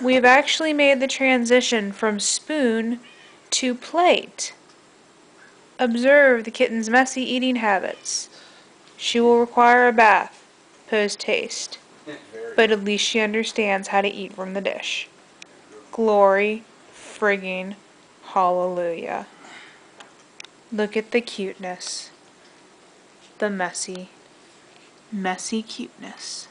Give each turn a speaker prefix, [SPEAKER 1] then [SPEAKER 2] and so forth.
[SPEAKER 1] We've actually made the transition from spoon to plate. Observe the kitten's messy eating habits. She will require a bath post-haste, but at least she understands how to eat from the dish. Glory frigging hallelujah. Look at the cuteness. The messy, messy cuteness.